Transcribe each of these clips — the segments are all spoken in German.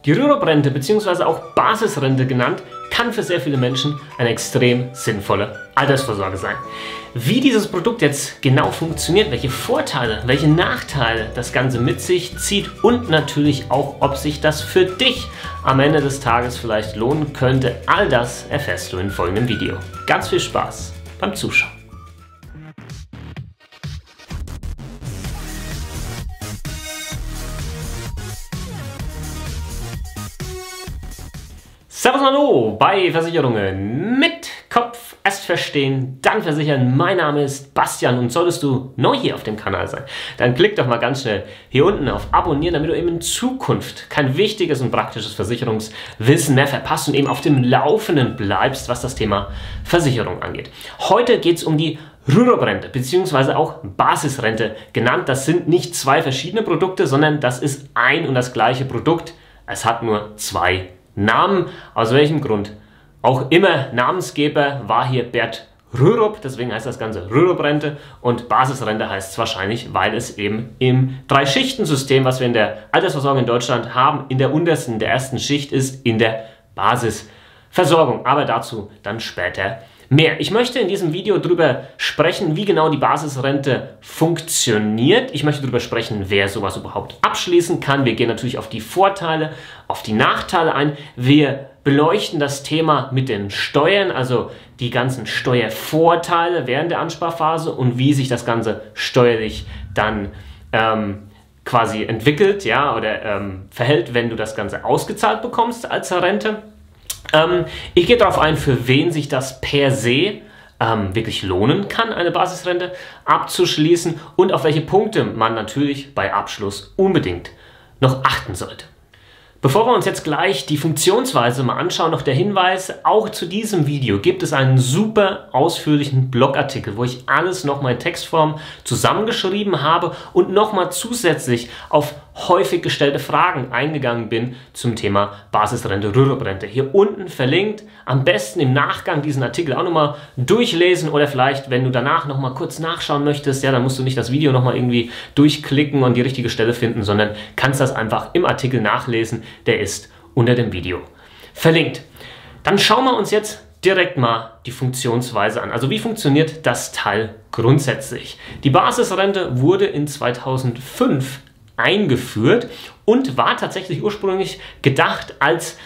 Die Rürup-Rente bzw. auch Basisrente genannt, kann für sehr viele Menschen eine extrem sinnvolle Altersvorsorge sein. Wie dieses Produkt jetzt genau funktioniert, welche Vorteile, welche Nachteile das Ganze mit sich zieht und natürlich auch, ob sich das für dich am Ende des Tages vielleicht lohnen könnte, all das erfährst du in folgendem Video. Ganz viel Spaß beim Zuschauen. Servus, hallo bei Versicherungen mit Kopf, erst verstehen, dann versichern. Mein Name ist Bastian und solltest du neu hier auf dem Kanal sein, dann klick doch mal ganz schnell hier unten auf Abonnieren, damit du eben in Zukunft kein wichtiges und praktisches Versicherungswissen mehr verpasst und eben auf dem Laufenden bleibst, was das Thema Versicherung angeht. Heute geht es um die Rürup-Rente bzw. auch Basisrente genannt. Das sind nicht zwei verschiedene Produkte, sondern das ist ein und das gleiche Produkt. Es hat nur zwei Namen, aus welchem Grund auch immer. Namensgeber war hier Bert Rürup, deswegen heißt das Ganze Rürup-Rente, und Basisrente heißt es wahrscheinlich, weil es eben im Drei-Schichten-System, was wir in der Altersvorsorge in Deutschland haben, in der untersten, in der ersten Schicht ist, in der Basisversorgung. Aber dazu dann später mehr. Ich möchte in diesem Video darüber sprechen, wie genau die Basisrente funktioniert. Ich möchte darüber sprechen, wer sowas überhaupt abschließen kann. Wir gehen natürlich auf die Vorteile, auf die Nachteile ein. Wir beleuchten das Thema mit den Steuern, also die ganzen Steuervorteile während der Ansparphase und wie sich das Ganze steuerlich dann quasi entwickelt, ja, oder verhält, wenn du das Ganze ausgezahlt bekommst als Rente. Ich gehe darauf ein, für wen sich das per se wirklich lohnen kann, eine Basisrente abzuschließen und auf welche Punkte man natürlich bei Abschluss unbedingt noch achten sollte. Bevor wir uns jetzt gleich die Funktionsweise mal anschauen, noch der Hinweis, auch zu diesem Video gibt es einen super ausführlichen Blogartikel, wo ich alles nochmal in Textform zusammengeschrieben habe und nochmal zusätzlich auf häufig gestellte Fragen eingegangen bin zum Thema Basisrente, Rürup-Rente. Hier unten verlinkt, am besten im Nachgang diesen Artikel auch nochmal durchlesen oder vielleicht, wenn du danach nochmal kurz nachschauen möchtest, ja, dann musst du nicht das Video nochmal irgendwie durchklicken und die richtige Stelle finden, sondern kannst das einfach im Artikel nachlesen. Der ist unter dem Video verlinkt. Dann schauen wir uns jetzt direkt mal die Funktionsweise an. Also wie funktioniert das Teil grundsätzlich? Die Basisrente wurde in 2005 eingeführt und war tatsächlich ursprünglich gedacht als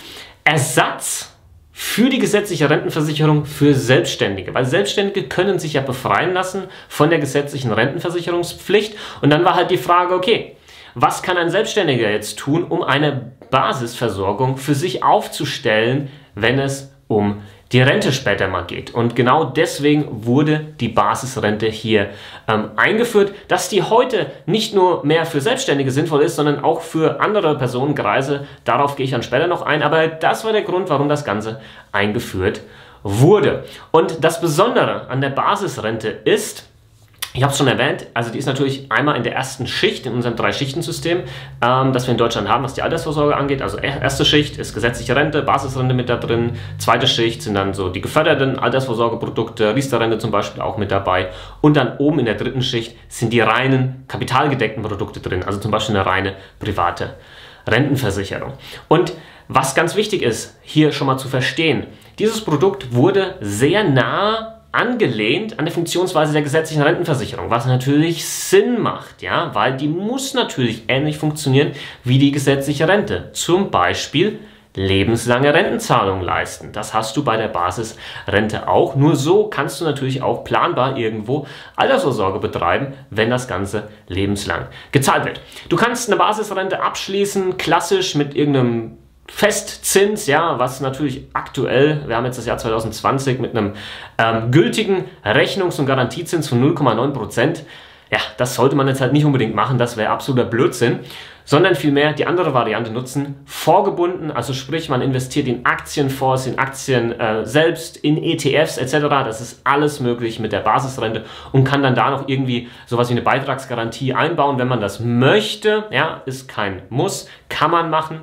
Ersatz für die gesetzliche Rentenversicherung für Selbstständige. Weil Selbstständige können sich ja befreien lassen von der gesetzlichen Rentenversicherungspflicht. Und dann war halt die Frage, okay, was kann ein Selbstständiger jetzt tun, um eine Basisversorgung für sich aufzustellen, wenn es um die Rente später mal geht? Und genau deswegen wurde die Basisrente hier eingeführt. Dass die heute nicht nur mehr für Selbstständige sinnvoll ist, sondern auch für andere Personenkreise, darauf gehe ich dann später noch ein. Aber das war der Grund, warum das Ganze eingeführt wurde. Und das Besondere an der Basisrente ist, ich habe es schon erwähnt, also die ist natürlich einmal in der ersten Schicht in unserem Drei-Schichten-System, das wir in Deutschland haben, was die Altersvorsorge angeht. Also erste Schicht ist gesetzliche Rente, Basisrente mit da drin. Zweite Schicht sind dann so die geförderten Altersvorsorgeprodukte, Riester-Rente zum Beispiel auch mit dabei. Und dann oben in der dritten Schicht sind die reinen kapitalgedeckten Produkte drin, also zum Beispiel eine reine private Rentenversicherung. Und was ganz wichtig ist, hier schon mal zu verstehen, dieses Produkt wurde sehr nah angelehnt an der Funktionsweise der gesetzlichen Rentenversicherung, was natürlich Sinn macht, ja, weil die muss natürlich ähnlich funktionieren wie die gesetzliche Rente. Zum Beispiel lebenslange Rentenzahlungen leisten. Das hast du bei der Basisrente auch. Nur so kannst du natürlich auch planbar irgendwo Altersvorsorge betreiben, wenn das Ganze lebenslang gezahlt wird. Du kannst eine Basisrente abschließen, klassisch mit irgendeinem Festzins, ja, was natürlich aktuell, wir haben jetzt das Jahr 2020 mit einem gültigen Rechnungs- und Garantiezins von 0,9%. Ja, das sollte man jetzt halt nicht unbedingt machen, das wäre absoluter Blödsinn, sondern vielmehr die andere Variante nutzen, vorgebunden, also sprich, man investiert in Aktienfonds, in Aktien selbst, in ETFs etc. Das ist alles möglich mit der Basisrente und kann dann da noch irgendwie sowas wie eine Beitragsgarantie einbauen, wenn man das möchte. Ja, ist kein Muss, kann man machen.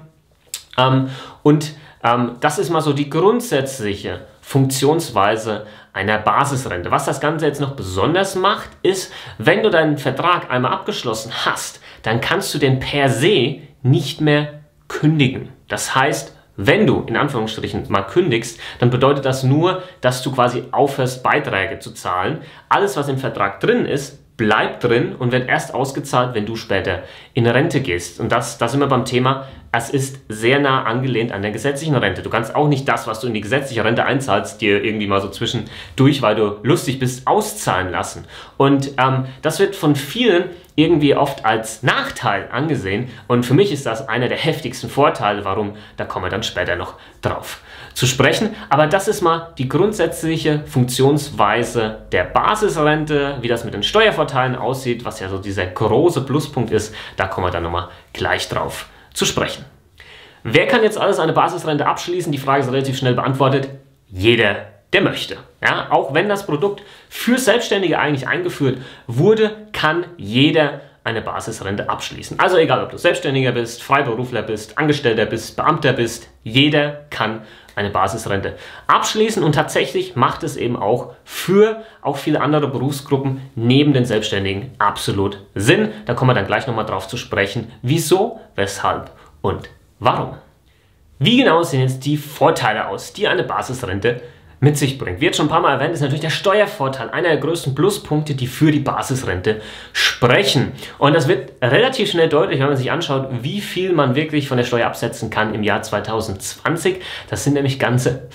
Das ist mal so die grundsätzliche Funktionsweise einer Basisrente. Was das Ganze jetzt noch besonders macht, ist, wenn du deinen Vertrag einmal abgeschlossen hast, dann kannst du den per se nicht mehr kündigen. Das heißt, wenn du in Anführungsstrichen mal kündigst, dann bedeutet das nur, dass du quasi aufhörst, Beiträge zu zahlen. Alles, was im Vertrag drin ist, bleibt drin und wird erst ausgezahlt, wenn du später in Rente gehst. Und da sind wir beim Thema, es ist sehr nah angelehnt an der gesetzlichen Rente. Du kannst auch nicht das, was du in die gesetzliche Rente einzahlst, dir irgendwie mal so zwischendurch, weil du lustig bist, auszahlen lassen. Und das wird von vielen irgendwie oft als Nachteil angesehen. Und für mich ist das einer der heftigsten Vorteile. Warum? Da kommen wir dann später noch drauf zu sprechen. Aber das ist mal die grundsätzliche Funktionsweise der Basisrente, wie das mit den Steuervorteilen aussieht, was ja so dieser große Pluspunkt ist. Da kommen wir dann nochmal gleich drauf zu sprechen. Wer kann jetzt alles eine Basisrente abschließen? Die Frage ist relativ schnell beantwortet. Jeder, der möchte. Ja, auch wenn das Produkt für Selbstständige eigentlich eingeführt wurde, kann jeder eine Basisrente abschließen. Also egal, ob du Selbstständiger bist, Freiberufler bist, Angestellter bist, Beamter bist, jeder kann eine Basisrente abschließen und tatsächlich macht es eben auch für auch viele andere Berufsgruppen neben den Selbstständigen absolut Sinn. Da kommen wir dann gleich nochmal drauf zu sprechen, wieso, weshalb und warum. Wie genau sehen jetzt die Vorteile aus, die eine Basisrente mit sich bringt? Wie jetzt schon ein paar Mal erwähnt, ist natürlich der Steuervorteil einer der größten Pluspunkte, die für die Basisrente sprechen. Und das wird relativ schnell deutlich, wenn man sich anschaut, wie viel man wirklich von der Steuer absetzen kann im Jahr 2020. Das sind nämlich ganze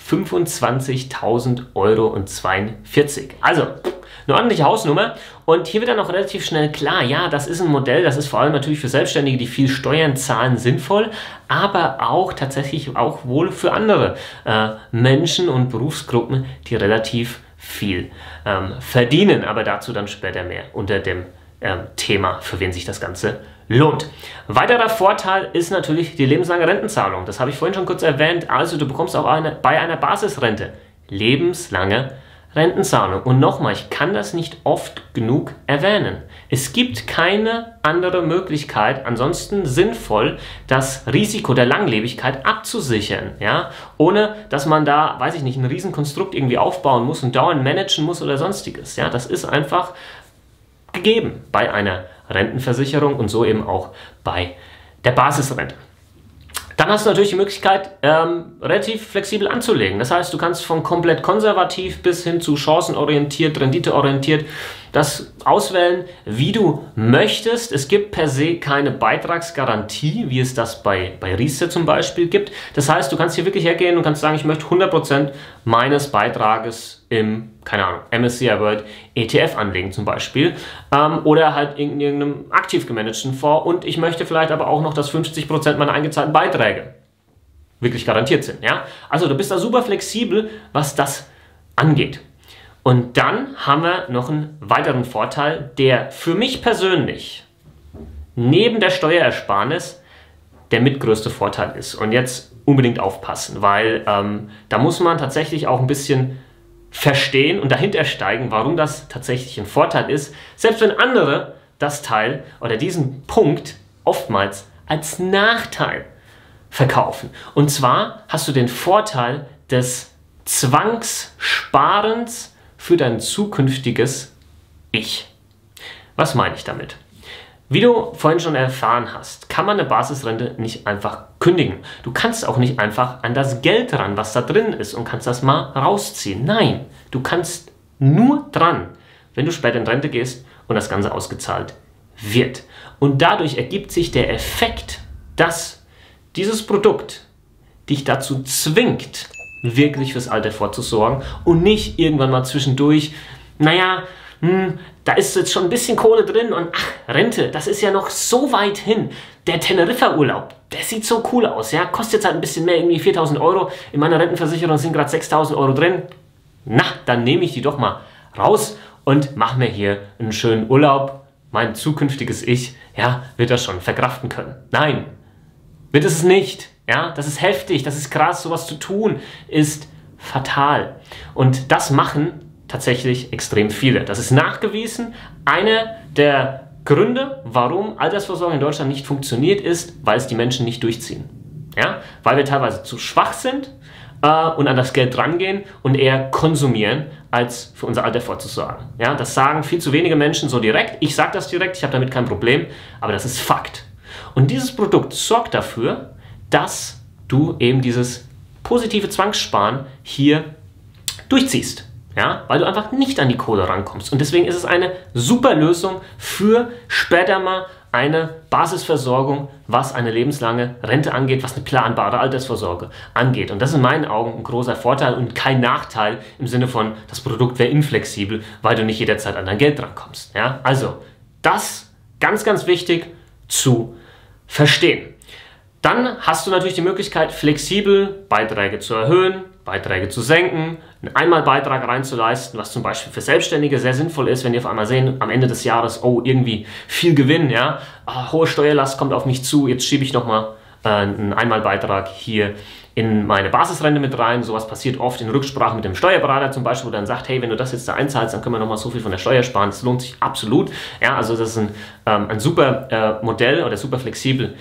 25.000 Euro und 42. Also eine ordentliche Hausnummer. Und hier wird dann auch relativ schnell klar, ja, das ist ein Modell, das ist vor allem natürlich für Selbstständige, die viel Steuern zahlen, sinnvoll, aber auch tatsächlich auch wohl für andere Menschen und Berufsgruppen, die relativ viel verdienen. Aber dazu dann später mehr unter dem Thema, für wen sich das Ganze lohnt. Weiterer Vorteil ist natürlich die lebenslange Rentenzahlung. Das habe ich vorhin schon kurz erwähnt. Also du bekommst auch bei einer Basisrente lebenslange Rentenzahlung. Und nochmal, ich kann das nicht oft genug erwähnen. Es gibt keine andere Möglichkeit, ansonsten sinnvoll das Risiko der Langlebigkeit abzusichern, ja, ohne dass man da, weiß ich nicht, ein Riesenkonstrukt irgendwie aufbauen muss und dauernd managen muss oder sonstiges. Ja, das ist einfach gegeben bei einer Rentenversicherung und so eben auch bei der Basisrente. Dann hast du natürlich die Möglichkeit, relativ flexibel anzulegen. Das heißt, du kannst von komplett konservativ bis hin zu chancenorientiert, renditeorientiert das auswählen, wie du möchtest. Es gibt per se keine Beitragsgarantie, wie es das bei Riester zum Beispiel gibt. Das heißt, du kannst hier wirklich hergehen und kannst sagen, ich möchte 100% meines Beitrages im, keine Ahnung, MSCI World ETF anlegen zum Beispiel. Oder halt in irgendeinem aktiv gemanagten Fonds und ich möchte vielleicht aber auch noch, dass 50% meiner eingezahlten Beiträge wirklich garantiert sind. Ja? Also du bist da super flexibel, was das angeht. Und dann haben wir noch einen weiteren Vorteil, der für mich persönlich neben der Steuerersparnis der mitgrößte Vorteil ist. Und jetzt unbedingt aufpassen, weil da muss man tatsächlich auch ein bisschen verstehen und dahinter steigen, warum das tatsächlich ein Vorteil ist, selbst wenn andere das Teil oder diesen Punkt oftmals als Nachteil verkaufen. Und zwar hast du den Vorteil des Zwangssparens für dein zukünftiges Ich. Was meine ich damit? Wie du vorhin schon erfahren hast, kann man eine Basisrente nicht einfach kündigen. Du kannst auch nicht einfach an das Geld ran, was da drin ist und kannst das mal rausziehen. Nein, du kannst nur dran, wenn du später in Rente gehst und das Ganze ausgezahlt wird. Und dadurch ergibt sich der Effekt, dass dieses Produkt dich dazu zwingt, wirklich fürs Alter vorzusorgen und nicht irgendwann mal zwischendurch, naja, da ist jetzt schon ein bisschen Kohle drin und ach, Rente, das ist ja noch so weit hin. Der Teneriffa-Urlaub, der sieht so cool aus, ja, kostet jetzt halt ein bisschen mehr, irgendwie 4.000 Euro. In meiner Rentenversicherung sind gerade 6.000 Euro drin. Na, dann nehme ich die doch mal raus und mache mir hier einen schönen Urlaub. Mein zukünftiges Ich, ja, wird das schon verkraften können. Nein, wird es nicht. Ja, das ist heftig, das ist krass, sowas zu tun ist fatal. Und das machen tatsächlich extrem viele. Das ist nachgewiesen. Einer der Gründe, warum Altersvorsorge in Deutschland nicht funktioniert, ist, weil es die Menschen nicht durchziehen. Ja? Weil wir teilweise zu schwach sind und an das Geld rangehen und eher konsumieren, als für unser Alter vorzusorgen. Ja? Das sagen viel zu wenige Menschen so direkt. Ich sage das direkt, ich habe damit kein Problem, aber das ist Fakt. Und dieses Produkt sorgt dafür, dass du eben dieses positive Zwangssparen hier durchziehst. Ja, weil du einfach nicht an die Kohle rankommst. Und deswegen ist es eine super Lösung für später mal eine Basisversorgung, was eine lebenslange Rente angeht, was eine planbare Altersvorsorge angeht. Und das ist in meinen Augen ein großer Vorteil und kein Nachteil im Sinne von, das Produkt wäre inflexibel, weil du nicht jederzeit an dein Geld drankommst. Ja, also das ganz, ganz wichtig zu verstehen. Dann hast du natürlich die Möglichkeit, flexibel Beiträge zu erhöhen, Beiträge zu senken, einen Einmalbeitrag reinzuleisten, was zum Beispiel für Selbstständige sehr sinnvoll ist, wenn die auf einmal sehen, am Ende des Jahres, oh, irgendwie viel Gewinn, ja, hohe Steuerlast kommt auf mich zu, jetzt schiebe ich nochmal einen Einmalbeitrag hier in meine Basisrente mit rein. Sowas passiert oft in Rücksprache mit dem Steuerberater zum Beispiel, wo dann sagt, hey, wenn du das jetzt da einzahlst, dann können wir nochmal so viel von der Steuer sparen. Das lohnt sich absolut. Ja, also das ist ein super Modell oder super flexibel,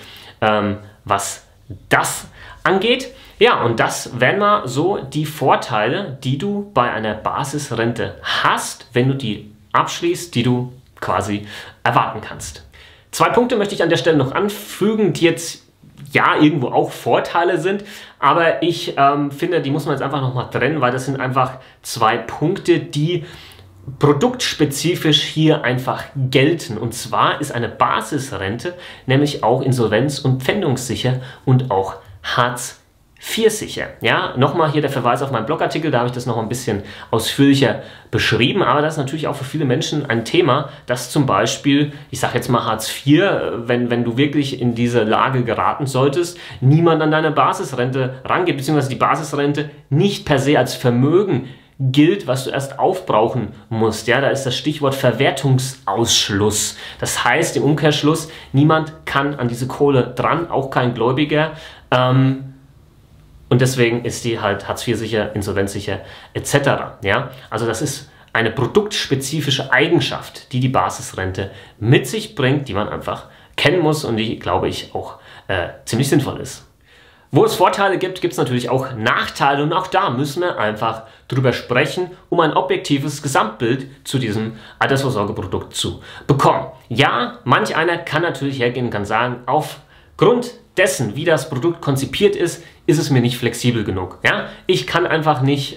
was das angeht. Ja, und das wären mal so die Vorteile, die du bei einer Basisrente hast, wenn du die abschließt, die du quasi erwarten kannst. 2 Punkte möchte ich an der Stelle noch anfügen, die jetzt ja irgendwo auch Vorteile sind, aber ich finde, die muss man jetzt einfach nochmal trennen, weil das sind einfach 2 Punkte, die produktspezifisch hier einfach gelten. Und zwar ist eine Basisrente nämlich auch insolvenz- und pfändungssicher und auch Hartz-IV-sicher. Ja, nochmal hier der Verweis auf meinen Blogartikel, da habe ich das noch ein bisschen ausführlicher beschrieben, aber das ist natürlich auch für viele Menschen ein Thema, dass zum Beispiel, ich sage jetzt mal Hartz-IV, wenn du wirklich in diese Lage geraten solltest, niemand an deine Basisrente rangeht, beziehungsweise die Basisrente nicht per se als Vermögen gilt, was du erst aufbrauchen musst. Ja, da ist das Stichwort Verwertungsausschluss. Das heißt im Umkehrschluss, niemand kann an diese Kohle dran, auch kein Gläubiger. Und deswegen ist die halt Hartz-IV-sicher, insolvenzsicher etc. Ja, also das ist eine produktspezifische Eigenschaft, die die Basisrente mit sich bringt, die man einfach kennen muss und die, glaube ich, auch ziemlich sinnvoll ist. Wo es Vorteile gibt, gibt es natürlich auch Nachteile und auch da müssen wir einfach drüber sprechen, um ein objektives Gesamtbild zu diesem Altersvorsorgeprodukt zu bekommen. Ja, manch einer kann natürlich hergehen und kann sagen, aufgrund dessen, wie das Produkt konzipiert ist, ist es mir nicht flexibel genug. Ja? Ich kann einfach nicht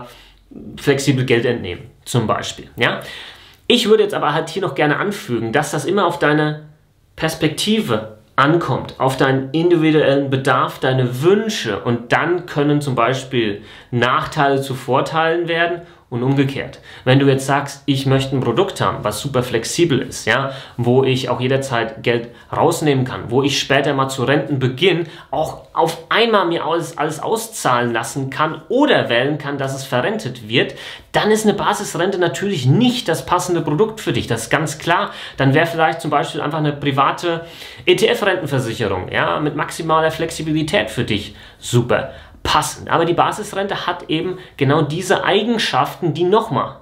flexibel Geld entnehmen, zum Beispiel. Ja? Ich würde jetzt aber halt hier noch gerne anfügen, dass das immer auf deine Perspektive ankommt, auf deinen individuellen Bedarf, deine Wünsche, und dann können zum Beispiel Nachteile zu Vorteilen werden und umgekehrt. Wenn du jetzt sagst, ich möchte ein Produkt haben, was super flexibel ist, ja, wo ich auch jederzeit Geld rausnehmen kann, wo ich später mal zu Rentenbeginn auch auf einmal mir alles auszahlen lassen kann oder wählen kann, dass es verrentet wird, dann ist eine Basisrente natürlich nicht das passende Produkt für dich. Das ist ganz klar. Dann wäre vielleicht zum Beispiel einfach eine private ETF-Rentenversicherung, ja, mit maximaler Flexibilität für dich super passend. Aber die Basisrente hat eben genau diese Eigenschaften, die nochmal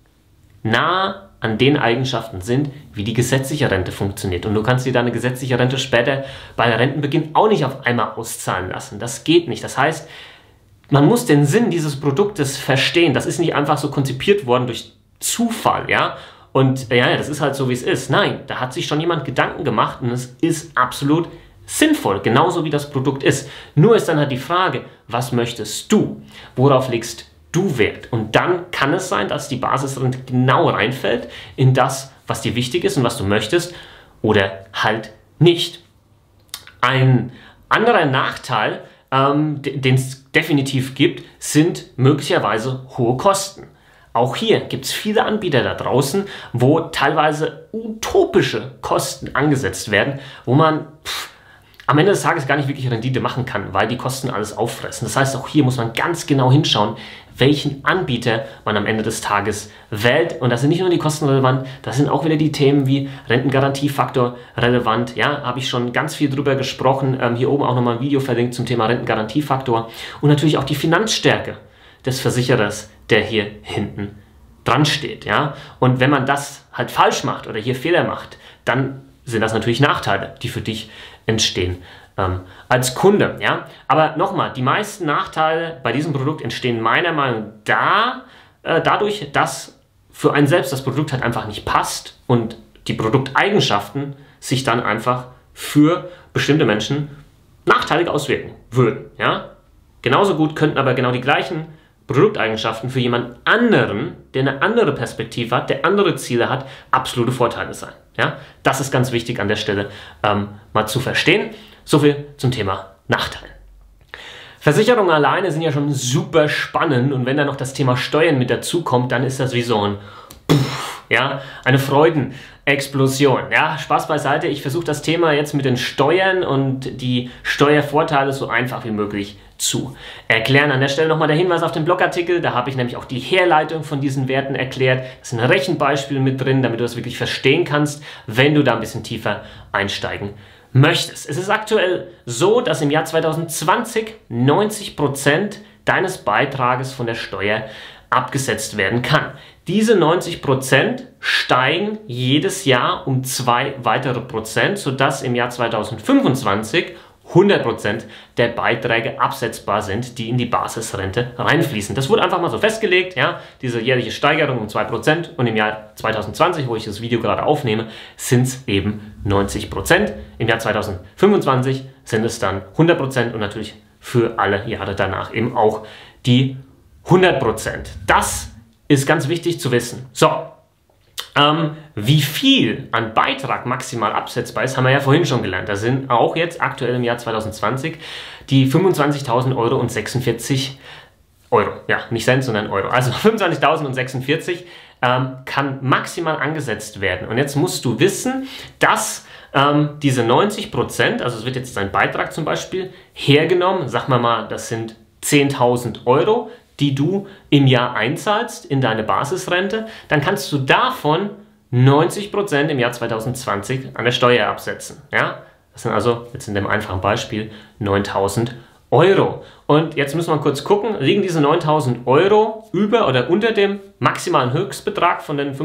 nah an den Eigenschaften sind, wie die gesetzliche Rente funktioniert. Und du kannst dir deine gesetzliche Rente später bei der Rentenbeginn auch nicht auf einmal auszahlen lassen. Das geht nicht. Das heißt, man muss den Sinn dieses Produktes verstehen. Das ist nicht einfach so konzipiert worden durch Zufall, ja. Und ja, das ist halt so, wie es ist. Nein, da hat sich schon jemand Gedanken gemacht und es ist absolut sinnvoll, genauso wie das Produkt ist. Nur ist dann halt die Frage, was möchtest du? Worauf legst du Wert? Und dann kann es sein, dass die Basisrente genau reinfällt in das, was dir wichtig ist und was du möchtest, oder halt nicht. Ein anderer Nachteil, den es definitiv gibt, sind möglicherweise hohe Kosten. Auch hier gibt es viele Anbieter da draußen, wo teilweise utopische Kosten angesetzt werden, wo man am Ende des Tages gar nicht wirklich Rendite machen kann, weil die Kosten alles auffressen. Das heißt, auch hier muss man ganz genau hinschauen, welchen Anbieter man am Ende des Tages wählt. Und das sind nicht nur die Kosten relevant, das sind auch wieder die Themen wie Rentengarantiefaktor relevant. Ja, habe ich schon ganz viel drüber gesprochen. Hier oben auch nochmal ein Video verlinkt zum Thema Rentengarantiefaktor. Und natürlich auch die Finanzstärke des Versicherers, der hier hinten dran steht. Ja? Und wenn man das halt falsch macht oder hier Fehler macht, dann sind das natürlich Nachteile, die für dich entstehen als Kunde. Ja? Aber nochmal, die meisten Nachteile bei diesem Produkt entstehen meiner Meinung nach dadurch, dass für einen selbst das Produkt halt einfach nicht passt und die Produkteigenschaften sich dann einfach für bestimmte Menschen nachteilig auswirken. würden. Ja? Genauso gut könnten aber genau die gleichen Produkteigenschaften für jemand anderen, der eine andere Perspektive hat, der andere Ziele hat, absolute Vorteile sein. Ja? Das ist ganz wichtig an der Stelle mal zu verstehen. So viel zum Thema Nachteil. Versicherungen alleine sind ja schon super spannend und wenn da noch das Thema Steuern mit dazu kommt, dann ist das wie so ein ja, eine Freudenexplosion. Ja, Spaß beiseite, ich versuche das Thema jetzt mit den Steuern und die Steuervorteile so einfach wie möglich zu erklären. An der Stelle nochmal der Hinweis auf den Blogartikel, da habe ich nämlich auch die Herleitung von diesen Werten erklärt. Da sind Rechenbeispiele mit drin, damit du das wirklich verstehen kannst, wenn du da ein bisschen tiefer einsteigen möchtest. Es ist aktuell so, dass im Jahr 2020 90% deines Beitrages von der Steuer abgesetzt werden kann. Diese 90% steigen jedes Jahr um 2 weitere Prozent, sodass im Jahr 2025 100% der Beiträge absetzbar sind, die in die Basisrente reinfließen. Das wurde einfach mal so festgelegt, ja, diese jährliche Steigerung um 2% und im Jahr 2020, wo ich das Video gerade aufnehme, sind es eben 90%. Im Jahr 2025 sind es dann 100% und natürlich für alle Jahre danach eben auch die 100%. Das ist ganz wichtig zu wissen. So, wie viel an Beitrag maximal absetzbar ist, haben wir ja vorhin schon gelernt. Da sind auch jetzt aktuell im Jahr 2020 die 25.000 Euro und 46 Euro. Ja, nicht Cent, sondern Euro. Also 25.046 kann maximal angesetzt werden. Und jetzt musst du wissen, dass diese 90%, also es wird jetzt dein Beitrag zum Beispiel hergenommen, sag mal, das sind 10.000 Euro, die du im Jahr einzahlst in deine Basisrente, dann kannst du davon 90% im Jahr 2020 an der Steuer absetzen. Ja? Das sind also jetzt in dem einfachen Beispiel 9.000 Euro. Und jetzt müssen wir kurz gucken, liegen diese 9.000 Euro über oder unter dem maximalen Höchstbetrag von den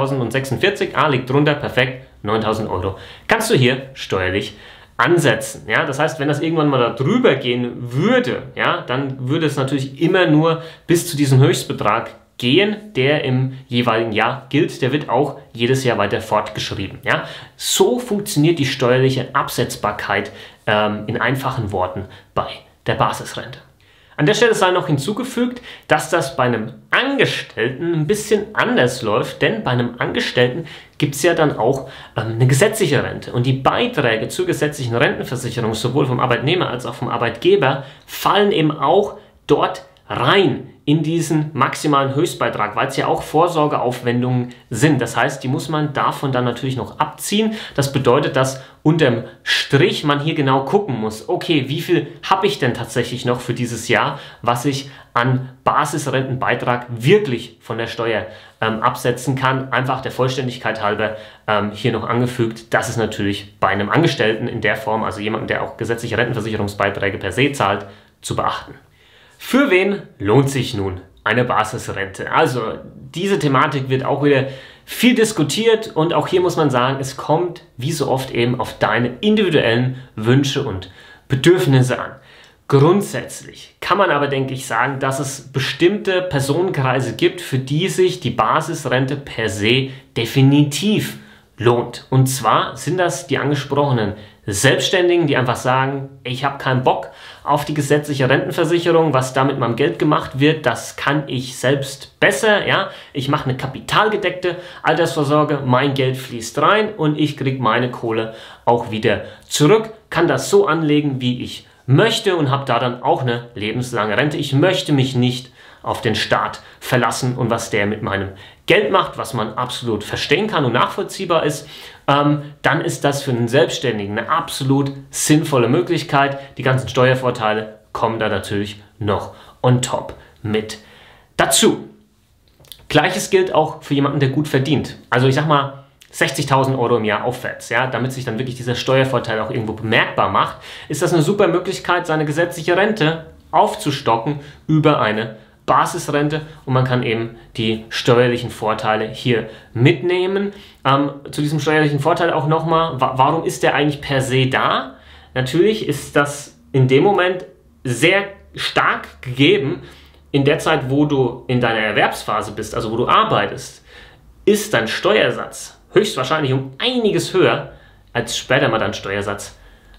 25.046? Liegt drunter, perfekt, 9.000 Euro. Kannst du hier steuerlich ansetzen. Ja? Das heißt, wenn das irgendwann mal da drüber gehen würde, ja, dann würde es natürlich immer nur bis zu diesem Höchstbetrag gehen, der im jeweiligen Jahr gilt. Der wird auch jedes Jahr weiter fortgeschrieben. Ja? So funktioniert die steuerliche Absetzbarkeit in einfachen Worten bei der Basisrente. An der Stelle sei noch hinzugefügt, dass das bei einem Angestellten ein bisschen anders läuft, denn bei einem Angestellten gibt es ja dann auch eine gesetzliche Rente. Und die Beiträge zur gesetzlichen Rentenversicherung, sowohl vom Arbeitnehmer als auch vom Arbeitgeber, fallen eben auch dort rein in diesen maximalen Höchstbeitrag, weil es ja auch Vorsorgeaufwendungen sind. Das heißt, die muss man davon dann natürlich noch abziehen. Das bedeutet, dass unterm Strich man hier genau gucken muss, okay, wie viel habe ich denn tatsächlich noch für dieses Jahr, was ich an Basisrentenbeitrag wirklich von der Steuer absetzen kann. Einfach der Vollständigkeit halber hier noch angefügt, das ist natürlich bei einem Angestellten in der Form, also jemanden, der auch gesetzliche Rentenversicherungsbeiträge per se zahlt, zu beachten. Für wen lohnt sich nun eine Basisrente? Also diese Thematik wird auch wieder viel diskutiert und auch hier muss man sagen, es kommt wie so oft eben auf deine individuellen Wünsche und Bedürfnisse an. Grundsätzlich kann man aber, denke ich, sagen, dass es bestimmte Personenkreise gibt, für die sich die Basisrente per se definitiv lohnt. Und zwar sind das die angesprochenen Selbstständigen, die einfach sagen, ich habe keinen Bock auf die gesetzliche Rentenversicherung, was da mit meinem Geld gemacht wird, das kann ich selbst besser. Ja? Ich mache eine kapitalgedeckte Altersvorsorge, mein Geld fließt rein und ich kriege meine Kohle auch wieder zurück, kann das so anlegen, wie ich möchte und habe da dann auch eine lebenslange Rente. Ich möchte mich nicht auf den Staat verlassen und was der mit meinem Geld macht, was man absolut verstehen kann und nachvollziehbar ist, dann ist das für einen Selbstständigen eine absolut sinnvolle Möglichkeit. Die ganzen Steuervorteile kommen da natürlich noch on top mit dazu. Gleiches gilt auch für jemanden, der gut verdient. Also ich sag mal 60.000 Euro im Jahr aufwärts, ja, damit sich dann wirklich dieser Steuervorteil auch irgendwo bemerkbar macht, ist das eine super Möglichkeit, seine gesetzliche Rente aufzustocken über eine Basisrente und man kann eben die steuerlichen Vorteile hier mitnehmen. Zu diesem steuerlichen Vorteil auch nochmal, warum ist der eigentlich per se da? Natürlich ist das in dem Moment sehr stark gegeben, in der Zeit, wo du in deiner Erwerbsphase bist, also wo du arbeitest, ist dein Steuersatz höchstwahrscheinlich um einiges höher, als später mal dein Steuersatz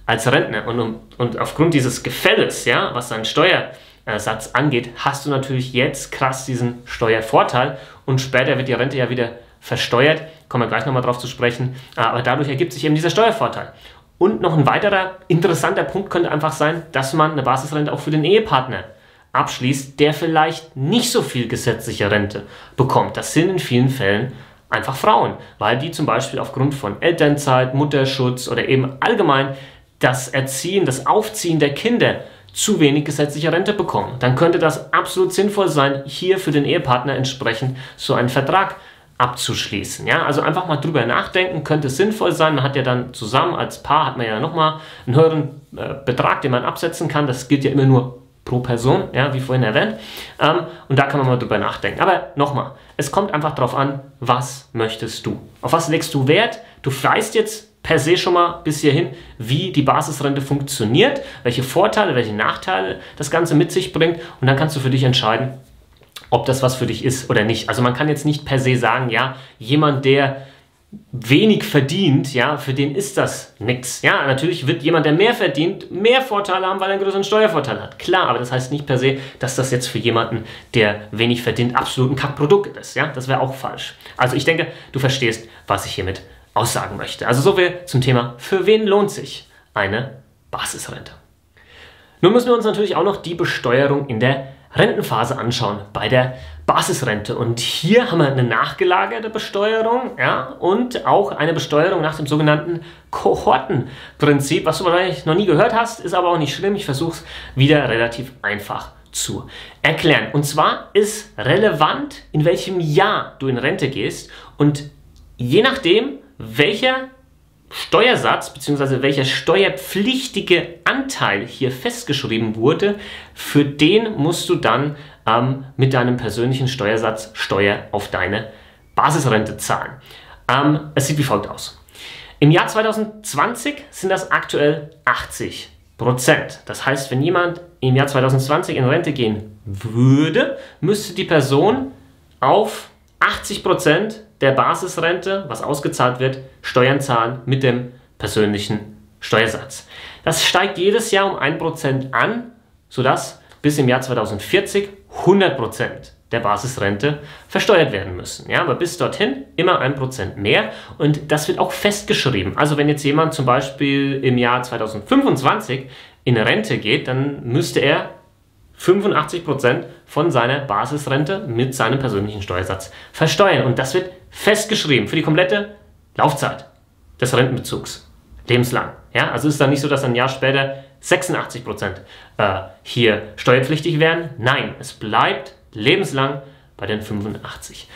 als Rentner. Und aufgrund dieses Gefälles, ja, was deinen Steuersatz angeht, hast du natürlich jetzt krass diesen Steuervorteil und später wird die Rente ja wieder versteuert. Kommen wir gleich nochmal drauf zu sprechen. Aber dadurch ergibt sich eben dieser Steuervorteil. Und noch ein weiterer interessanter Punkt könnte einfach sein, dass man eine Basisrente auch für den Ehepartner abschließt, der vielleicht nicht so viel gesetzliche Rente bekommt. Das sind in vielen Fällen einfach Frauen, weil die zum Beispiel aufgrund von Elternzeit, Mutterschutz oder eben allgemein das Erziehen, das Aufziehen der Kinder zu wenig gesetzliche Rente bekommen. Dann könnte das absolut sinnvoll sein, hier für den Ehepartner entsprechend so einen Vertrag abzuschließen. Ja? Also einfach mal drüber nachdenken, könnte sinnvoll sein. Man hat ja dann zusammen als Paar, hat man ja nochmal einen höheren Betrag, den man absetzen kann. Das gilt ja immer nur pro Person, ja, wie vorhin erwähnt. Und da kann man mal drüber nachdenken. Aber nochmal, es kommt einfach darauf an, was möchtest du? Auf was legst du Wert? Du weißt jetzt per se schon mal bis hierhin, wie die Basisrente funktioniert, welche Vorteile, welche Nachteile das Ganze mit sich bringt. Und dann kannst du für dich entscheiden, ob das was für dich ist oder nicht. Also man kann jetzt nicht per se sagen, ja, jemand, der wenig verdient, ja, für den ist das nichts. Ja, natürlich wird jemand, der mehr verdient, mehr Vorteile haben, weil er einen größeren Steuervorteil hat. Klar, aber das heißt nicht per se, dass das jetzt für jemanden, der wenig verdient, absolut ein Kackprodukt ist. Ja, das wäre auch falsch. Also ich denke, du verstehst, was ich hiermit aussagen möchte. Also so viel zum Thema, für wen lohnt sich eine Basisrente? Nun müssen wir uns natürlich auch noch die Besteuerung in der Rentenphase anschauen, bei der Basisrente. Und hier haben wir eine nachgelagerte Besteuerung, ja, und auch eine Besteuerung nach dem sogenannten Kohortenprinzip, was du wahrscheinlich noch nie gehört hast, ist aber auch nicht schlimm. Ich versuche es wieder relativ einfach zu erklären. Und zwar ist relevant, in welchem Jahr du in Rente gehst, und je nachdem, welcher Steuersatz bzw. welcher steuerpflichtige Anteil hier festgeschrieben wurde, für den musst du dann mit deinem persönlichen Steuersatz Steuer auf deine Basisrente zahlen. Es sieht wie folgt aus. Im Jahr 2020 sind das aktuell 80%. Das heißt, wenn jemand im Jahr 2020 in Rente gehen würde, müsste die Person auf 80% der Basisrente, was ausgezahlt wird, Steuern zahlen mit dem persönlichen Steuersatz. Das steigt jedes Jahr um 1% an, sodass bis im Jahr 2040 100% der Basisrente versteuert werden müssen. Ja, aber bis dorthin immer 1% mehr, und das wird auch festgeschrieben. Also wenn jetzt jemand zum Beispiel im Jahr 2025 in Rente geht, dann müsste er 85% von seiner Basisrente mit seinem persönlichen Steuersatz versteuern. Und das wird festgeschrieben für die komplette Laufzeit des Rentenbezugs. Lebenslang. Ja? Also ist es dann nicht so, dass ein Jahr später 86% hier steuerpflichtig werden. Nein, es bleibt lebenslang bei den 85%.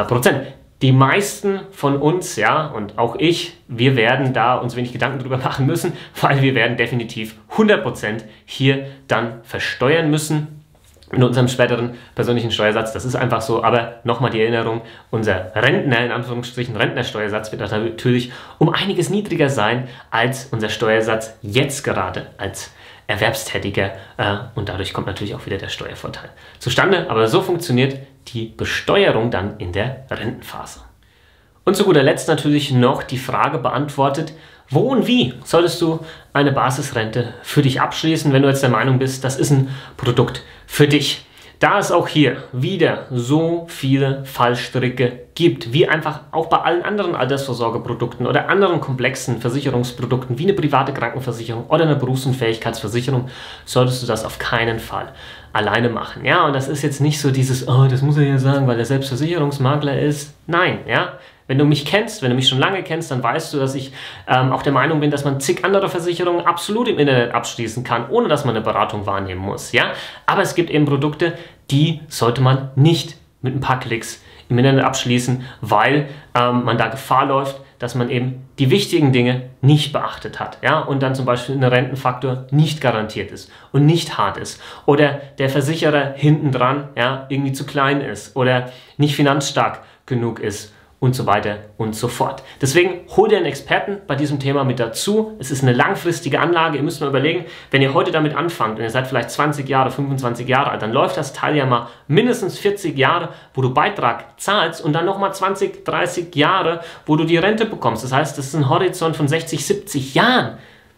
Die meisten von uns, ja, und auch ich, wir werden da uns wenig Gedanken drüber machen müssen, weil wir werden definitiv 100% hier dann versteuern müssen in unserem späteren persönlichen Steuersatz. Das ist einfach so, aber nochmal die Erinnerung, unser Rentner, in Anführungsstrichen Rentnersteuersatz, wird natürlich um einiges niedriger sein als unser Steuersatz jetzt gerade als Erwerbstätiger, und dadurch kommt natürlich auch wieder der Steuervorteil zustande. Aber so funktioniert die Besteuerung dann in der Rentenphase. Und zu guter Letzt natürlich noch die Frage beantwortet, wo und wie solltest du eine Basisrente für dich abschließen, wenn du jetzt der Meinung bist, das ist ein Produkt für dich. Da es auch hier wieder so viele Fallstricke gibt, wie einfach auch bei allen anderen Altersvorsorgeprodukten oder anderen komplexen Versicherungsprodukten wie eine private Krankenversicherung oder eine Berufsunfähigkeitsversicherung, solltest du das auf keinen Fall alleine machen. Ja, und das ist jetzt nicht so dieses, oh, das muss er ja sagen, weil er selbst Versicherungsmakler ist. Nein, ja. Wenn du mich kennst, wenn du mich schon lange kennst, dann weißt du, dass ich auch der Meinung bin, dass man zig andere Versicherungen absolut im Internet abschließen kann, ohne dass man eine Beratung wahrnehmen muss. Ja? Aber es gibt eben Produkte, die sollte man nicht mit ein paar Klicks im Internet abschließen, weil man da Gefahr läuft, dass man eben die wichtigen Dinge nicht beachtet hat. Ja? Und dann zum Beispiel ein Rentenfaktor nicht garantiert ist und nicht hart ist. Oder der Versicherer hinten dran, ja, irgendwie zu klein ist oder nicht finanzstark genug ist. Und so weiter und so fort. Deswegen hol dir einen Experten bei diesem Thema mit dazu. Es ist eine langfristige Anlage. Ihr müsst mal überlegen, wenn ihr heute damit anfangt und ihr seid vielleicht 20 Jahre, 25 Jahre alt, dann läuft das Teil ja mal mindestens 40 Jahre, wo du Beitrag zahlst, und dann nochmal 20, 30 Jahre, wo du die Rente bekommst. Das heißt, das ist ein Horizont von 60, 70 Jahren.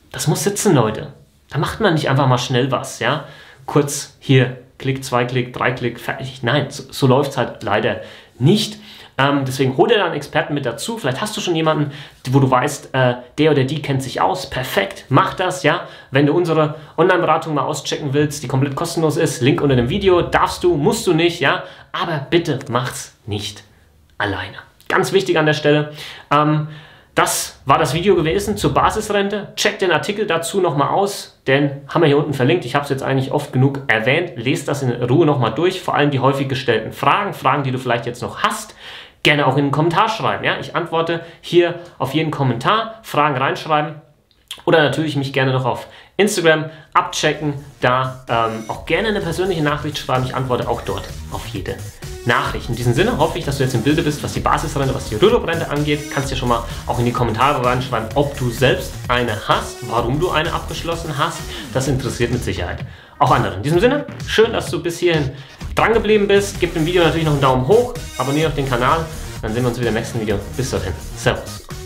Das muss sitzen, Leute. Da macht man nicht einfach mal schnell was, ja. Kurz hier, Klick, 2 Klick, 3 Klick, fertig. Nein, so läuft es halt leider nicht. Deswegen hol dir da einen Experten mit dazu. Vielleicht hast du schon jemanden, wo du weißt, der oder die kennt sich aus. Perfekt, mach das, ja. Wenn du unsere Online-Beratung mal auschecken willst, die komplett kostenlos ist, Link unter dem Video, darfst du, musst du nicht, ja. Aber bitte mach's nicht alleine. Ganz wichtig an der Stelle. Das war das Video gewesen zur Basisrente. Check den Artikel dazu nochmal aus, den haben wir hier unten verlinkt. Ich habe es jetzt eigentlich oft genug erwähnt. Lest das in Ruhe nochmal durch. Vor allem die häufig gestellten Fragen, die du vielleicht jetzt noch hast. Gerne auch in den Kommentar schreiben. Ja? Ich antworte hier auf jeden Kommentar. Fragen reinschreiben. Oder natürlich mich gerne noch auf Instagram abchecken. Da auch gerne eine persönliche Nachricht schreiben. Ich antworte auch dort auf jede Nachricht. In diesem Sinne hoffe ich, dass du jetzt im Bilde bist, was die Basisrente, was die Rürup-Rente angeht. Kannst dir schon mal auch in die Kommentare reinschreiben, ob du selbst eine hast, warum du eine abgeschlossen hast. Das interessiert mit Sicherheit auch andere. In diesem Sinne, schön, dass du bis hierhin dran geblieben bist. Gib dem Video natürlich noch einen Daumen hoch, abonniere auch den Kanal. Dann sehen wir uns wieder im nächsten Video. Bis dahin. Servus.